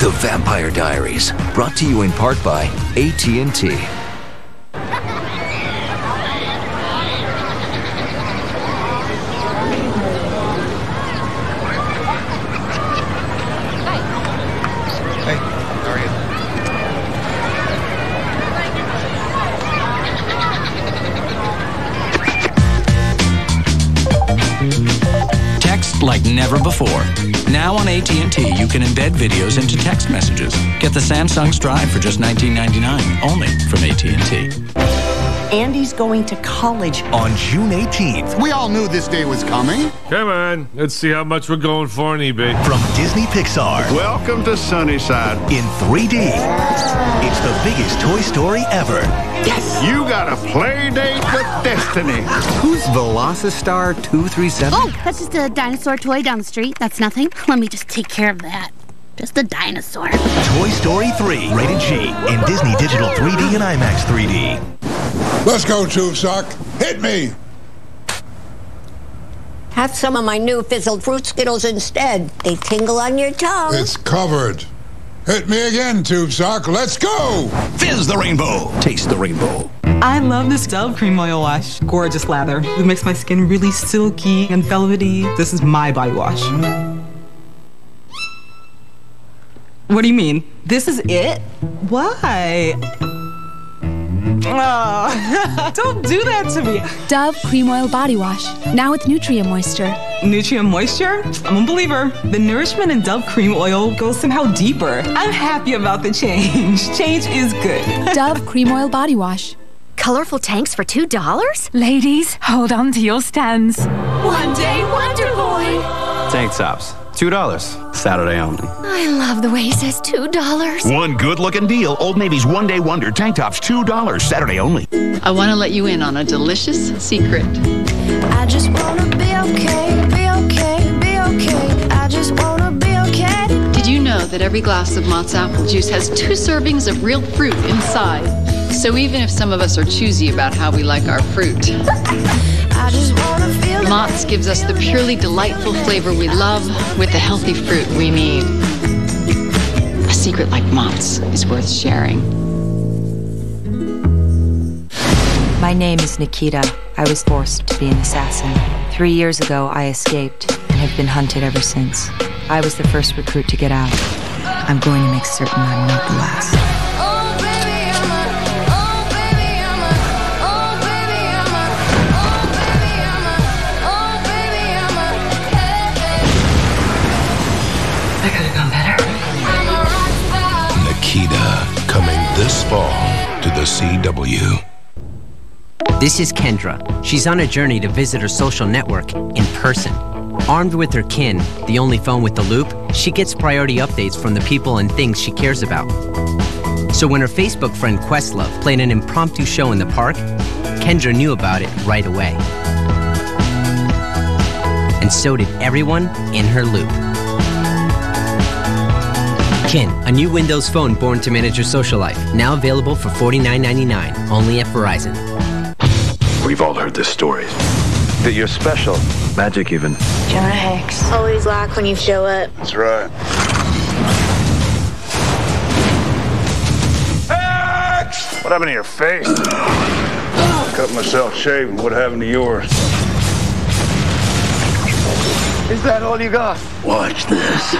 The Vampire Diaries, brought to you in part by AT&T. Text like never before. Now on AT&T, you can embed videos into text messages. Get the Samsung Stride for just $19.99, only from AT&T. Andy's going to college on June 18th. We all knew this day was coming. Come on, let's see how much we're going for on eBay. From Disney Pixar. Welcome to Sunnyside. In 3D. It's the biggest Toy Story ever. Yes! You got a play date with Destiny. Who's Velocistar 237? Oh, that's just a dinosaur toy down the street. That's nothing. Let me just take care of that. Just a dinosaur. Toy Story 3, rated G, in Disney Digital 3D and IMAX 3D. Let's go, Tube Sock. Hit me. Have some of my new fizzled fruit Skittles instead. They tingle on your tongue. It's covered. Hit me again, Tube Sock. Let's go. Fizz the rainbow. Taste the rainbow. I love this Dove Cream Oil Wash. Gorgeous lather. It makes my skin really silky and velvety. This is my body wash. What do you mean? This is it? Why? Oh, don't do that to me. Dove Cream Oil Body Wash. Now with Nutria Moisture. Nutria Moisture? I'm a believer. The nourishment in Dove Cream Oil goes somehow deeper. I'm happy about the change. Change is good. Dove Cream Oil Body Wash. Colorful tanks for $2? Ladies, hold on to your stands. One Day Wonder Boy. Tank tops. $2. Saturday only. I love the way he says $2. One good-looking deal. Old Navy's One Day Wonder tank tops, $2. Saturday only. I want to let you in on a delicious secret. I just want to be okay, be okay, be okay. I just want to be okay. Did you know that every glass of Mott's apple juice has 2 servings of real fruit inside? So even if some of us are choosy about how we like our fruit, I just want to feel Mott's gives us the purely delightful flavor we love with the healthy fruit we need. A secret like Mott's is worth sharing. My name is Nikita. I was forced to be an assassin. 3 years ago, I escaped and have been hunted ever since. I was the first recruit to get out. I'm going to make certain I'm not the last. Nikita, coming this fall to the CW. This is Kendra. She's on a journey to visit her social network in person. Armed with her kin, the only phone with the loop, she gets priority updates from the people and things she cares about. So when her Facebook friend Questlove played an impromptu show in the park, Kendra knew about it right away. And so did everyone in her loop. Kin, a new Windows phone born to manage your social life. Now available for $49.99, only at Verizon. We've all heard this story. That you're special. Magic even. Jonah Hex. Always laugh when you show up. That's right. What happened to your face? Cut myself shaving. What happened to yours? Is that all you got? Watch this.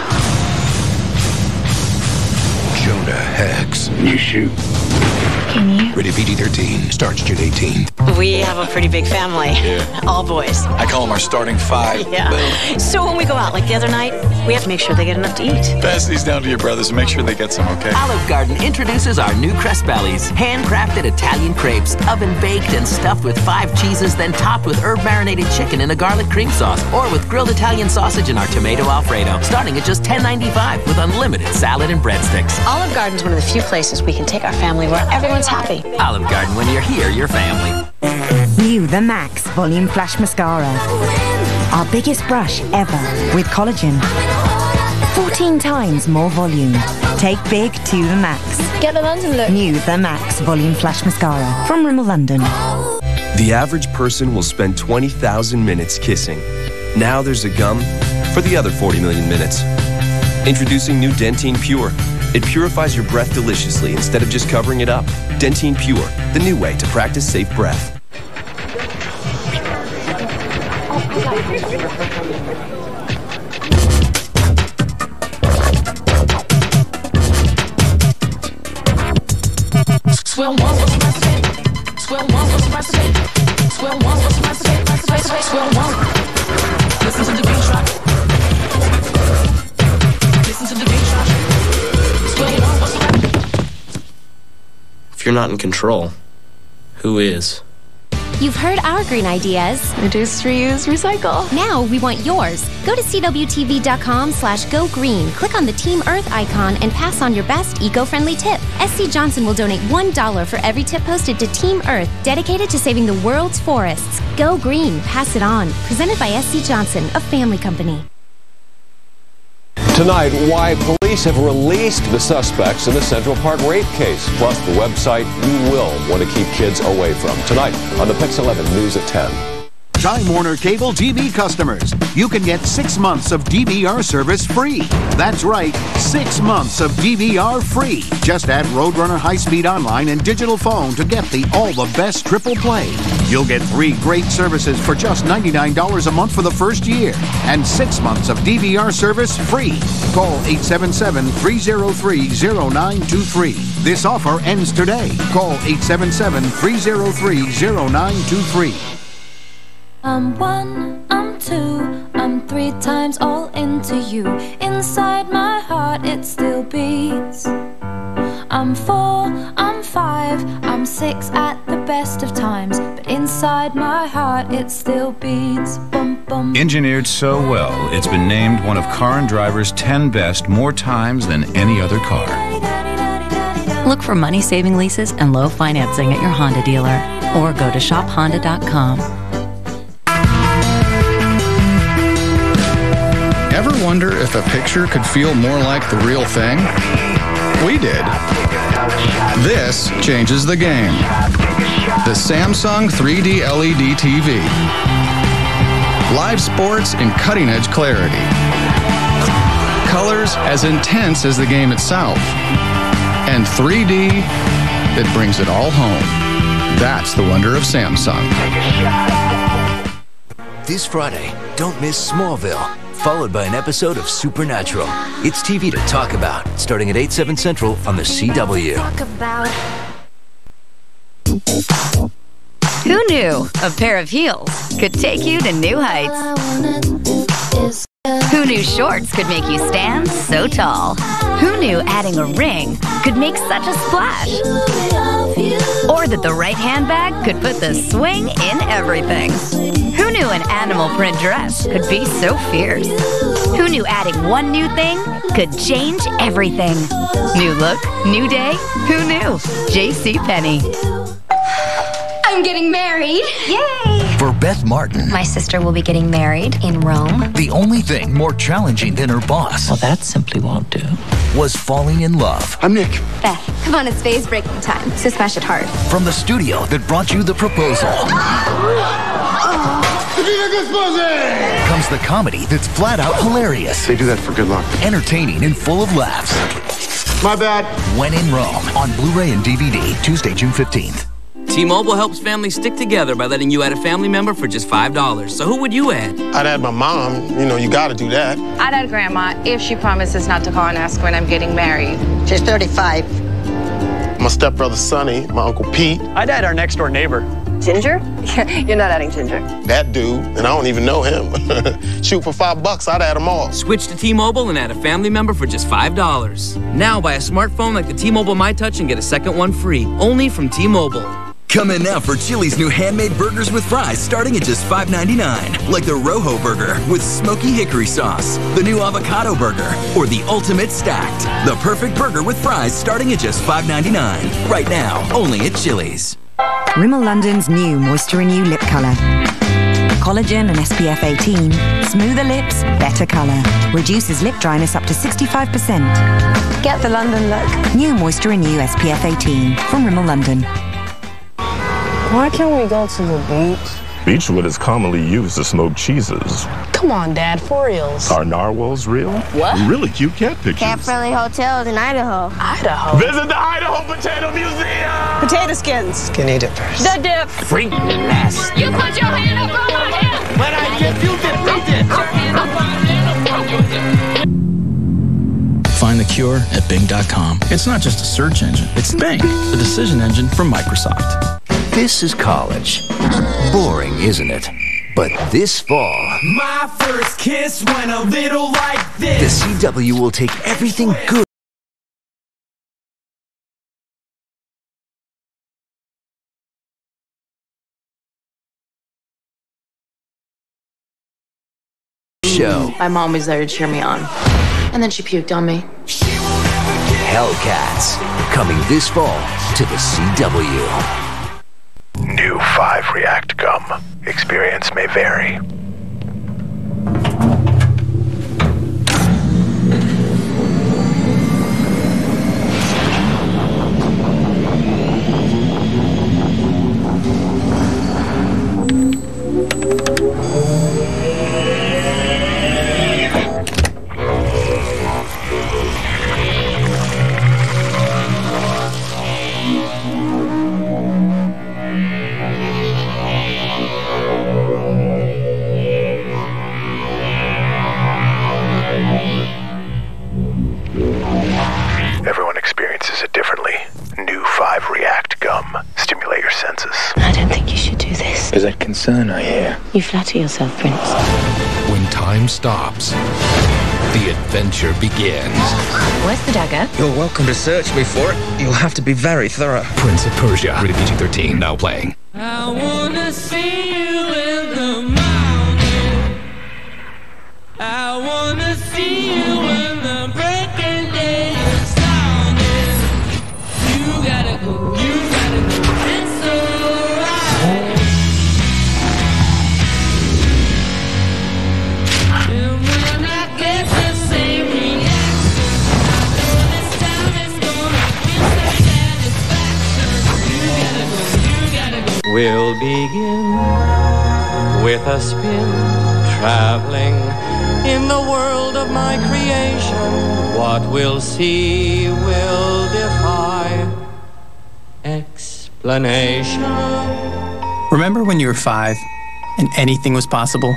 Jonah Hex. You shoot. Can you? Rated PG-13. Starts June 18th. We have a pretty big family. Yeah. All boys. I call them our starting 5. Yeah. Boom. So when we go out, like the other night, we have to make sure they get enough to eat. Pass these down to your brothers and make sure they get some, okay? Olive Garden introduces our new Crest Bellies. Handcrafted Italian crepes, oven-baked and stuffed with 5 cheeses, then topped with herb-marinated chicken in a garlic cream sauce, or with grilled Italian sausage in our tomato Alfredo, starting at just $10.95 with unlimited salad and breadsticks. Olive Garden's one of the few places we can take our family where everyone's happy. Olive Garden, when you're here, you're family. New The Max Volume Flash Mascara. Our biggest brush ever with collagen. 14 times more volume. Take big to the max. Get the London look. New The Max Volume Flash Mascara from Rimmel London. The average person will spend 20,000 minutes kissing. Now there's a gum for the other 40 million minutes. Introducing new Dentine Pure, It purifies your breath deliciously instead of just covering it up. Dentine Pure, the new way to practice safe breath. Swell one, what's the recipe? Swell one, what's the recipe? Swell one, what's the recipe? Swell one. Listen to the beat drop. Listen to the beat drop. Swell one, what's the recipe? If you're not in control, who is? You've heard our green ideas. Reduce, reuse, recycle. Now we want yours. Go to cwtv.com/go green. Click on the Team Earth icon and pass on your best eco-friendly tip. SC Johnson will donate $1 for every tip posted to Team Earth, dedicated to saving the world's forests. Go green. Pass it on. Presented by SC Johnson, a family company. Tonight, why police have released the suspects in the Central Park rape case, plus the website you will want to keep kids away from. Tonight on the Pix 11 News at 10. Time Warner Cable TV customers, you can get 6 months of DVR service free. That's right, 6 months of DVR free. Just add Roadrunner High-Speed Online and Digital Phone to get the all the best triple play. You'll get 3 great services for just $99 a month for the first year, and 6 months of DVR service free. Call 877-303-0923. This offer ends today. Call 877-303-0923. I'm 1, I'm 2, I'm 3 times all into you. Inside my heart it still beats. I'm 4, I'm 5, I'm 6 at the best of times, but inside my heart it still beats. Bum, bum. Engineered so well, it's been named one of Car and Driver's 10 best more times than any other car. Look for money-saving leases and low financing at your Honda dealer, or go to shophonda.com. Ever wonder if a picture could feel more like the real thing? We did. This changes the game. The Samsung 3D LED TV. Live sports in cutting-edge clarity. Colors as intense as the game itself. And 3D that brings it all home. That's the wonder of Samsung. This Friday, don't miss Smallville, followed by an episode of Supernatural. It's TV to talk about, starting at 8/7 Central on the CW. Who knew a pair of heels could take you to new heights? Who knew shorts could make you stand so tall? Who knew adding a ring could make such a splash? Or that the right handbag could put the swing in everything? Who knew an animal print dress could be so fierce? Who knew adding one new thing could change everything? New look, new day, who knew? JCPenney. I'm getting married. Yay! For Beth Martin, My sister will be getting married in Rome. the only thing more challenging than her boss That simply won't do. was falling in love. I'm Nick. Beth, come on, it's phase breaking time, so smash it hard. From the studio that brought you the proposal comes the comedy that's flat out hilarious. They do that for good luck. Entertaining and full of laughs. My bad. When in Rome, on Blu-ray and DVD, Tuesday, June 15th. T-Mobile helps families stick together by letting you add a family member for just $5. So who would you add? I'd add my mom. You gotta do that. I'd add Grandma if she promises not to call and ask when I'm getting married. She's 35. My stepbrother Sonny, my Uncle Pete. I'd add our next door neighbor. Ginger? You're not adding Ginger. That dude, and I don't even know him. Shoot, for $5, I'd add them all. Switch to T-Mobile and add a family member for just $5. Now buy a smartphone like the T-Mobile MyTouch and get a second one free. Only from T-Mobile. Come in now for Chili's new handmade burgers with fries starting at just $5.99. Like the Rojo Burger with smoky hickory sauce, the new avocado burger, or the ultimate stacked. The perfect burger with fries starting at just $5.99. Right now, only at Chili's. Rimmel London's new Moisture Renew lip colour. Collagen and SPF 18. Smoother lips, better colour. Reduces lip dryness up to 65%. Get the London look. New Moisture Renew SPF 18 from Rimmel London. Why can't we go to the beach? Beechwood is commonly used to smoke cheeses. Come on, Dad, for reals. Are narwhals real? What? Really cute cat pictures. Cat-friendly hotels in Idaho. Idaho? Visit the Idaho Potato Museum! Potato skins. Skinny dippers. The dip. Freak nest. You put your hand up on my hip. When I dip, you dip, we dip. Find the cure at Bing.com. It's not just a search engine, it's Bing, the decision engine from Microsoft. This is college. Boring, isn't it? But this fall, my first kiss went a little like this. the CW will take everything good show. My mom was there to cheer me on. And then she puked on me. Hellcats, coming this fall to the CW. New 5 React Gum. Experience may vary. Everyone experiences it differently. New 5 React Gum. Stimulate your senses. I don't think you should do this. There's a concern, I hear. You flatter yourself, Prince. When time stops, the adventure begins. Where's the dagger? You're welcome to search me for it. You'll have to be very thorough. Prince of Persia, rated PG-13, now playing. I wanna see you in the mountain. I wanna see you when the breaking day is sounding. You gotta go, it's alright. And when I get the same reaction, I know this time it's gonna give some satisfaction. You gotta go. We'll begin with a spin, traveling in the world of my creation. What we'll see will defy explanation. Remember when you were 5 and anything was possible?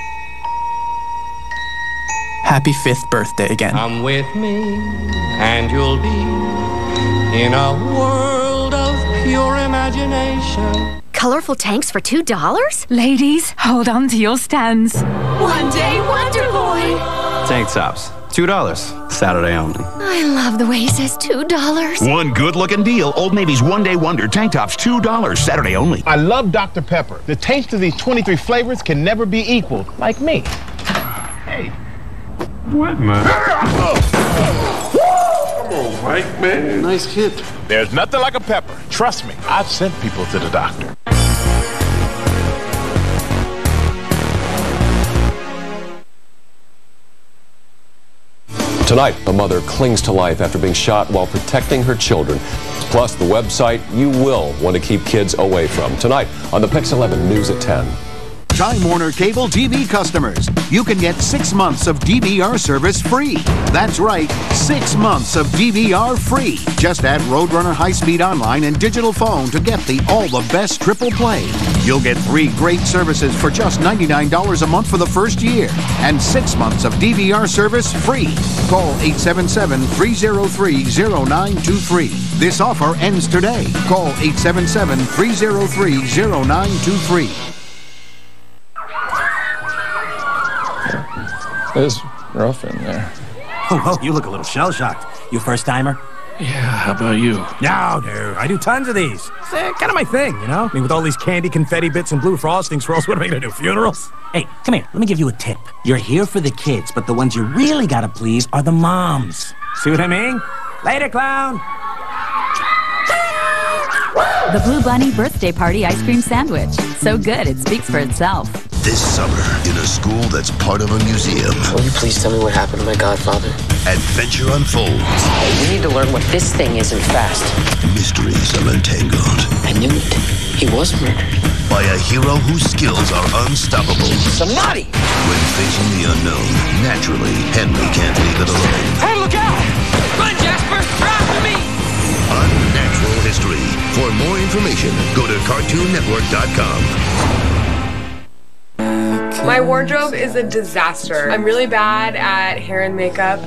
Happy 5th birthday again. Come with me and you'll be in a world of pure imagination. Colorful tanks for $2? Ladies, hold on to your stands. One day, Wonder Boy. Tank tops, $2. Saturday only. I love the way he says $2. One good-looking deal. Old Navy's One Day Wonder tank tops, $2. Saturday only. I love Dr. Pepper. The taste of these 23 flavors can never be equaled, like me. Hey. What, man? Come on, Mike, man. Nice hit. There's nothing like a pepper. Trust me, I've sent people to the doctor. Tonight, a mother clings to life after being shot while protecting her children. Plus, the website you will want to keep kids away from. Tonight on the Pix 11 News at 10. Time Warner Cable TV customers, you can get 6 months of DVR service free. That's right, 6 months of DVR free. Just add Roadrunner high-speed online and digital phone to get all the best triple play. You'll get 3 great services for just $99 a month for the first year. And 6 months of DVR service free. Call 877-303-0923. This offer ends today. Call 877-303-0923. It's rough in there. Oh, you look a little shell-shocked. You first-timer? Yeah, how about you? No, I do tons of these. It's kind of my thing, you know? I mean, with all these candy confetti bits and blue frosting swirls, what am I going to do, funerals? Hey, come here. Let me give you a tip. You're here for the kids, but the ones you really got to please are the moms. See what I mean? Later, clown. The Blue Bunny Birthday Party Ice Cream Sandwich. So good, it speaks for itself. This summer, in a school that's part of a museum. Will you please tell me what happened to my godfather? adventure unfolds. We need to learn what this thing is and fast. Mysteries are untangled. I knew it. He was murdered. By a hero whose skills are unstoppable. Somebody! When facing the unknown, naturally, Henry can't leave it alone. Hey, look out! Run, Jasper! After me! Unnatural history. For more information, go to CartoonNetwork.com. My wardrobe is a disaster. I'm really bad at hair and makeup.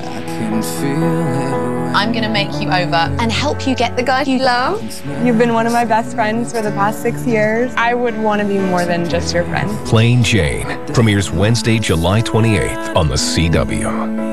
I'm gonna make you over and help you get the guy you love. You've been one of my best friends for the past 6 years. I would want to be more than just your friend. Plain Jane premieres Wednesday, July 28th on the CW.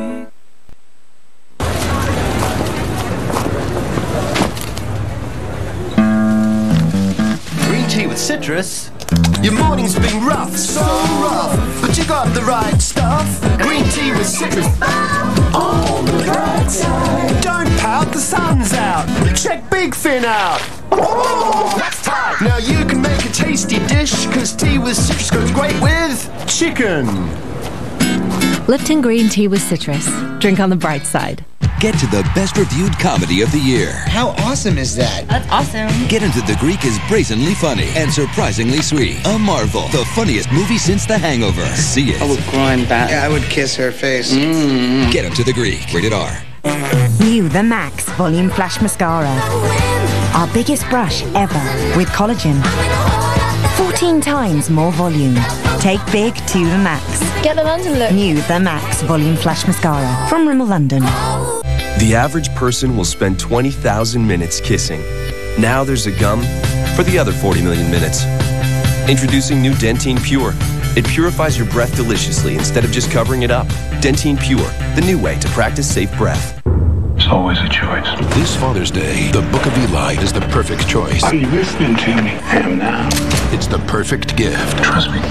With citrus. Your morning's been rough, so rough, but you got the right stuff. Green tea with citrus. On the bright side. Don't pout, the sun's out. Check Big Fin out. Oh, that's tight. Now you can make a tasty dish, cause tea with citrus goes great with chicken. Lipton green tea with citrus. Drink on the bright side. Get to the best reviewed comedy of the year. How awesome is that? That's awesome. Get Into the Greek is brazenly funny and surprisingly sweet. A marvel. The funniest movie since The Hangover. See it. I would grind that. Yeah, I would kiss her face. Get Into the Greek. Rated R. New The Max Volume Flash Mascara. Our biggest brush ever with collagen. 14 times more volume. Take big to the max. Get the London look. New The Max Volume Flash Mascara from Rimmel London. The average person will spend 20,000 minutes kissing. Now there's a gum for the other 40 million minutes. Introducing new Dentine Pure. It purifies your breath deliciously instead of just covering it up. Dentine Pure, the new way to practice safe breath. It's always a choice. This Father's Day, the Book of Eli is the perfect choice. Are you listening to me? I am now. It's the perfect gift. Trust me.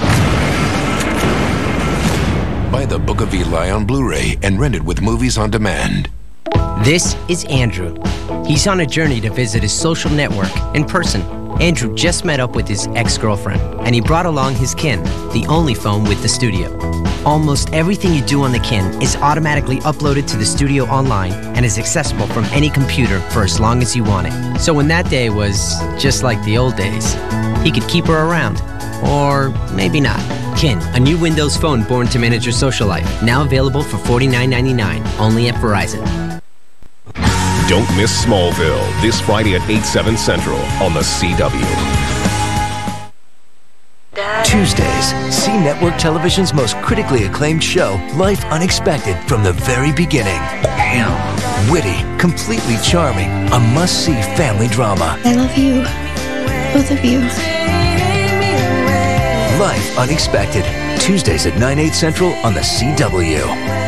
Buy the Book of Eli on Blu-ray and rent it with movies on demand. This is Andrew. He's on a journey to visit his social network in person. Andrew just met up with his ex-girlfriend, and he brought along his Kin, the only phone with the studio. Almost everything you do on the Kin is automatically uploaded to the studio online and is accessible from any computer for as long as you want it. So when that day was just like the old days, he could keep her around. Or maybe not. Kin, a new Windows phone born to manage your social life. Now available for $49.99, only at Verizon. Don't miss Smallville this Friday at 8/7 Central on the CW. Tuesdays, see Network Television's most critically acclaimed show, Life Unexpected, from the very beginning. Witty, completely charming, a must-see family drama. I love you. Both of you. Life Unexpected, Tuesdays at 9/8 Central on the CW.